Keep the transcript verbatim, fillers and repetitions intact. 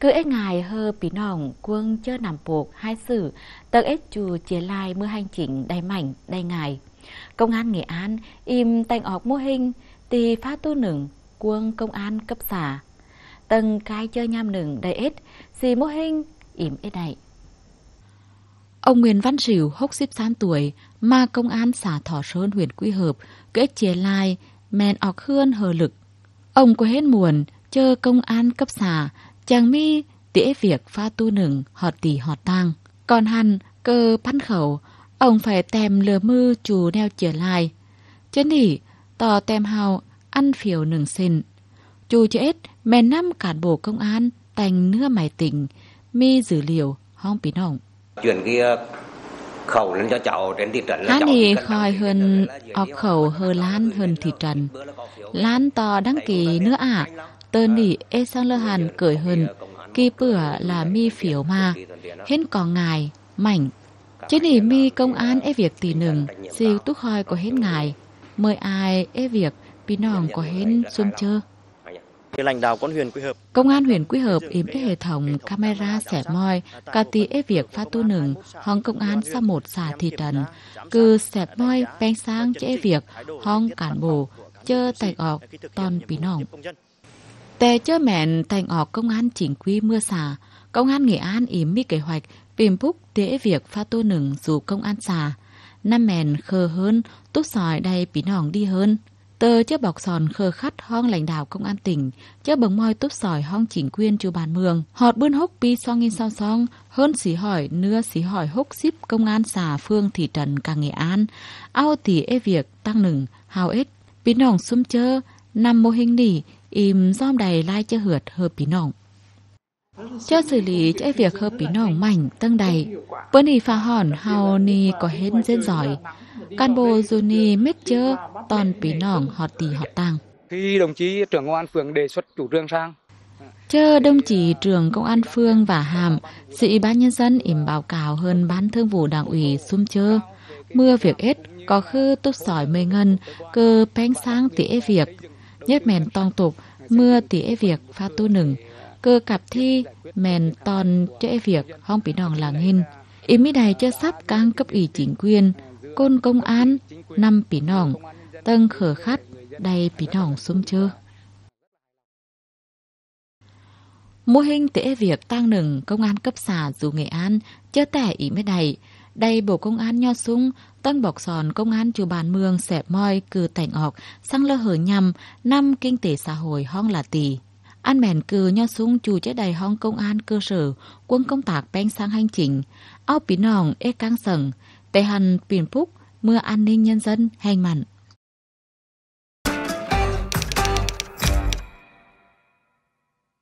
cứ ếch ngài hơ bí nòng quân chơ nằm buộc hai sử tờ ếch chù chia lai mưa hành chỉnh đầy mảnh đầy ngài. Công an Nghệ An im tành ọc mô hình tì phá tu nửng quân công an cấp xã. Tầng cái chơi nham nửng đầy ếch xì mô hình im ếch này. Ông Nguyễn Văn Sửu hốc xíp tám tuổi mà công an xã Thọ Sơn huyện Quy Hợp cứ ếch chia lai men ọc hươn hờ lực. Ông có hết muộn chơ công an cấp xã chàng mi tỉa việc pha tu nửng họ tỉ họ tang. Còn hẳn cơ pan khẩu ông phải tèm lừa mư chù neo trở lại. Chân nỉ tò tèm hào ăn phiểu nửng xin. Chù chết mẹ năm cán bộ công an tành nưa mày tỉnh mi dữ liệu hong bí nòng. Chuyện kia khẩu lên cho cháu đến thị trấn là Hán cháu thì khỏi hơn ọc khẩu hờ lan hơn thị trấn. Lan tò đăng ký nữa à. Tờ nỉ ê sang lơ hàn cởi hơn. Kỳ bữa là mi phiếu mà. Hên có ngài, mảnh. Chứ nỉ mi công an ê việc tỷ nừng. Siêu túc hỏi có hết ngài. Mời ai ê việc bí nòng có hết xung chơ. Lãnh đạo con huyện Quy Hợp. Công an huyện Quy Hợp im ế hệ thống camera xẻ moi cả tí ế việc pha tu nừng hong công an sa một xã thị trấn cứ xẻ moi beng sang chế việc hong cán bộ chơ tạch ọc toàn bí nòng. Tè chơ mẹn tạch ọc công an chính quy mưa xả. Công an Nghệ An im mi kế hoạch tìm phúc tế việc pha tu nừng dù công an xả. Năm mẹn khờ hơn túc sỏi đầy bí nòng đi hơn. Tờ chớ bọc sòn khờ khắt hong lãnh đạo công an tỉnh, chớ bồng moi túp sỏi hong chính quyền chu bàn mường. Họt bươn hốc bi song in song song, hơn xí hỏi nưa xí hỏi hốc xíp công an xã phương thị trấn cả Nghệ An. Ao tỉ ê việc tăng nừng, hào ết, bí nòng xung chơ, nằm mô hình nỉ, im giom đầy lai chơ hượt hợp bí nòng. Chớ xử lý chớ việc hợp bí nòng mảnh tân đầy, bữa nì phá hòn hào nì có hết dân giỏi. Cán bộ dù nì mết chơ, toàn bí nòng họ tì họ tàng. Khi đồng chí trưởng công an phường đề xuất chủ trương sang. Chơ đồng chí trưởng công an phường và hàm, sĩ ban nhân dân ỉm báo cáo hơn ban thương vụ đảng ủy xung chơ. Mưa việc ết, có khư túc sỏi mê ngân, cơ bánh sang tỉa việc. Nhất mèn tòng tục, mưa tỉa việc pha tu nừng. Cơ cặp thi, mèn toàn trễ việc, hong bí nòng là nghìn. Ý mỹ đài chơ sắp căng cấp ủy chính quyền. Côn công an, năm bí nòng, tân khở khắt, đầy bí nòng xung chơ. Mô hình tễ việc tăng nừng công an cấp xã dù Nghệ An, chơ tẻ ý mới đầy. Đầy bộ công an nho sung, tân bọc sòn công an chùa bàn mương xẹp moi cư tảnh ọc, sang lơ hở nhằm, năm kinh tế xã hội hong là tỷ. An mèn cư nho sung chù chế đầy hong công an cơ sở, quân công tác beng sang hành chính, áo bí nòng ê căng sầng, tệ hằn biển phúc, mưa an ninh nhân dân hành mặn.